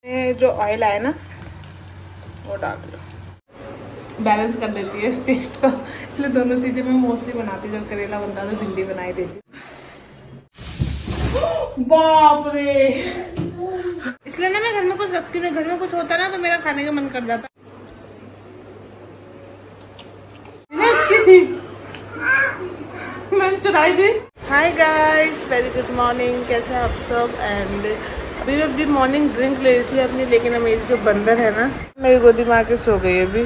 जो ऑयल आया ना वो डाल दो, बैलेंस कर देती है इस टेस्ट को। इसलिए दोनों चीज़ें मैं मोस्टली बनाती हूँ। जब करेला बनता है तो भिंडी बनाई देती हूँ। बाप रे, इसलिए ना मैं घर में कुछ रखती हूँ। घर में कुछ होता ना तो मेरा खाने का मन कर जाता। इसकी थी मैंने चुराई थी। Hi guys, very good morning. कैसे हैं आप सब? एंड अभी मैं अपनी मॉर्निंग ड्रिंक ले रही थी अपनी, लेकिन अब मेरी जो बंदर है ना मेरी गोदी में आके सो गई अभी।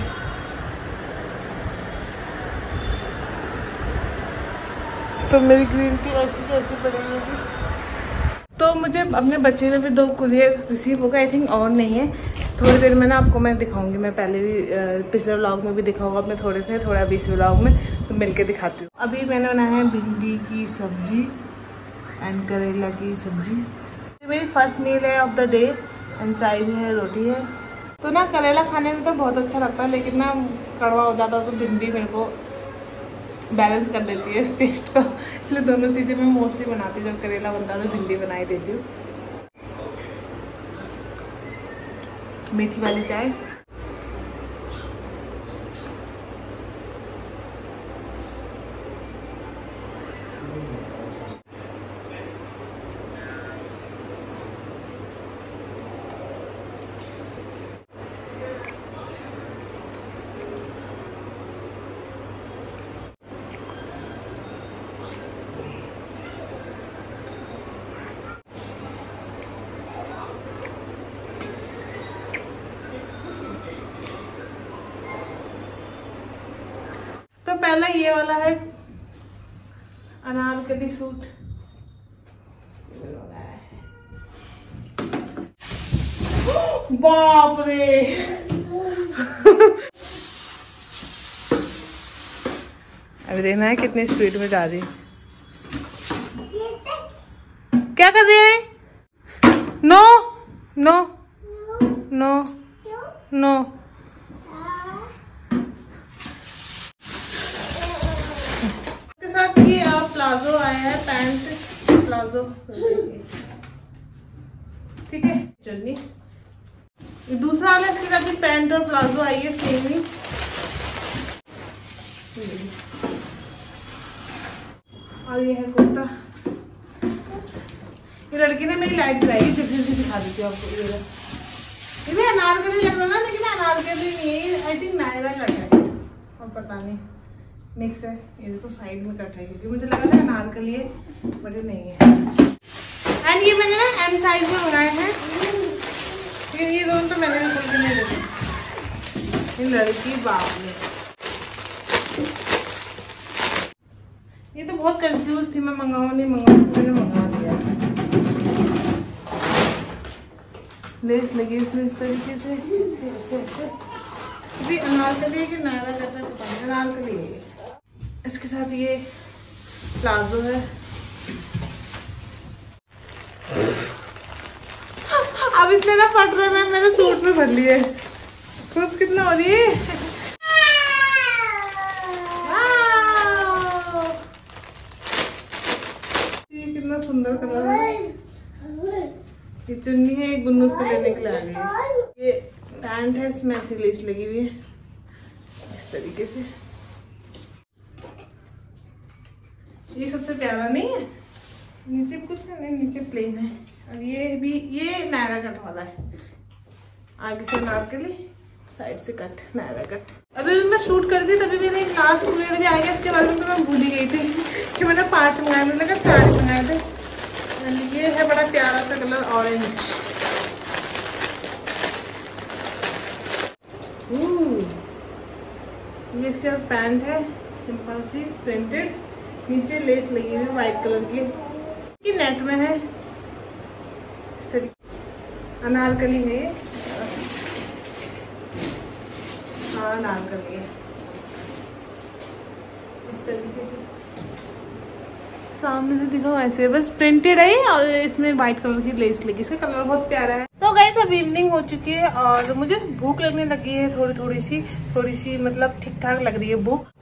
तो मेरी ग्रीन टी ऐसी कैसी पड़ेगी अभी। तो मुझे अपने बच्चे में भी 2 कुरियर रिसीव होगा आई थिंक, और नहीं है। थोड़ी देर में ना आपको मैं दिखाऊंगी। मैं पहले भी पिछले व्लॉग में भी दिखा होगा अपने थोड़े थे, थोड़ा अभी इस व्लॉग में तो मिलके दिखाती हूँ। अभी मैंने बनाया है भिंडी की सब्जी एंड करेला की सब्जी। मेरी फर्स्ट मील है ऑफ द डे एंड चाय भी है, रोटी है। तो ना करेला खाने में तो बहुत अच्छा लगता है, लेकिन ना कड़वा हो जाता है तो भिंडी मेरे को बैलेंस कर देती है इस टेस्ट को। इसलिए दोनों चीज़ें मैं मोस्टली बनाती हूँ। जब करेला बनता है तो भिंडी बनाई देती हूँ। मेथी वाली चाय। तो पहला ये वाला है अनारकली सूट। बाप रे अभी देखना है कितनी स्पीड में जा रही है। क्या कर रही है? No no no no. साथ ये प्लाजो आया है, पैंट प्लाजो, ठीक है। चलिए दूसरा वाला इसके साथ भी पैंट और प्लाजो आई है सेम ही। और ये है कुर्ता। ये लड़की ने मेरी लाइट लाई, जल्दी से दिखा देती हूँ आपको। ये भी अनारकली लग रहा ना, लेकिन अनारकली नहीं है, आई थिंक नायरा कट है और पता नहीं मिक्स है। ये देखो साइड में कट है, क्योंकि मुझे लगा था अनारकली है, मुझे नहीं है। एंड ये मैंने ना एम साइज में मंगाए हैं, लेकिन ये दोनों तो मैंने भी खोल के नहीं देखे। ये लड़की बाप ने, ये तो बहुत कंफ्यूज थी मैं मंगाऊँ नहीं मंगाऊँ, मैंने मंगा दिया। लेस लगी इसमें इस तरीके से, ऐसे ऐसे। अभी अनारकली है कि नायरा कट है पता नहीं, अनारकली है। इसके साथ ये प्लाजो है। अब इसने ना फट रहा है, मैंने सूट में भर लिए। खुश कितना हो रही है। ये कितना सुंदर कलर है। ये चुन्नी है, गुन्नू उसको लेने के लिए आ गई है। ये पैंट है, इसमें ऐसी लेस लगी हुई है इस तरीके से। ये सबसे प्यारा नहीं है, नीचे कुछ है नहीं, नीचे प्लेन है। और ये भी ये नायरा कट वाला है, आगे से अनारकली, साइड से कट, नायरा कट। अभी मैं शूट कर दी तभी मैंने एक लास्ट कुरियर भी आ गया। इसके बारे में तो मैं भूल ही गई थी कि मैंने 5 मंगाए, मुझे लगा 4 मंगाए थे। ये है बड़ा प्यारा सा कलर ऑरेंज। ये इसके बाद पैंट है सिंपल सी प्रिंटेड, नीचे लेस लगी हुई व्हाइट कलर की, ये नेट में है इस तरीके। अनारकली है, हाँ अनारकली है इस तरीके से। सामने से दिखाओ ऐसे, बस प्रिंटेड है और इसमें व्हाइट कलर की लेस लगी। इसका कलर बहुत प्यारा है। तो गाइस अब इवनिंग हो चुकी है और मुझे भूख लगने लगी है, थोड़ी सी मतलब ठीक ठाक लग रही है भूख।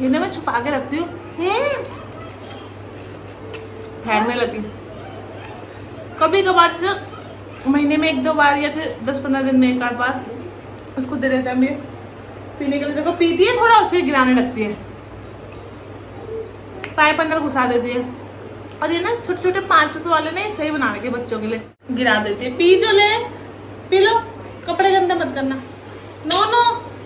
ये ना मैं छुपा के रखती हूँ, फैलने लगी। कभी कभार से महीने में 1-2 बार या फिर 10-15 दिन में 1 आध बार उसको दे देते हैं पीने के लिए। देखो पीती है थोड़ा और फिर गिराने लगती है, पाइप अंदर घुसा देती है। और ये ना छोटे छोटे 5 रुपए वाले ना सही बनाने के बच्चों के लिए गिरा देती है। पी जो ले, पी लो, कपड़े गंदे मत करना। No no.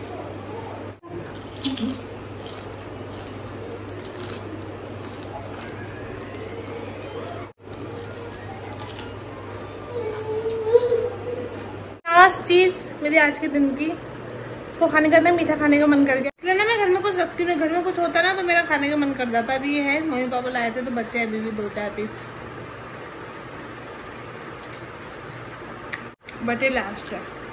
लास्ट चीज मेरी आज के दिन की, उसको खाने का मीठा खाने का मन कर गया, इसलिए ना मैं घर में कुछ रखती हूँ। घर में कुछ होता ना तो मेरा खाने का मन कर जाता। अभी ये है, मम्मी पापा लाए थे तो बच्चे अभी भी 2-4 पीस, बट ये लास्ट है।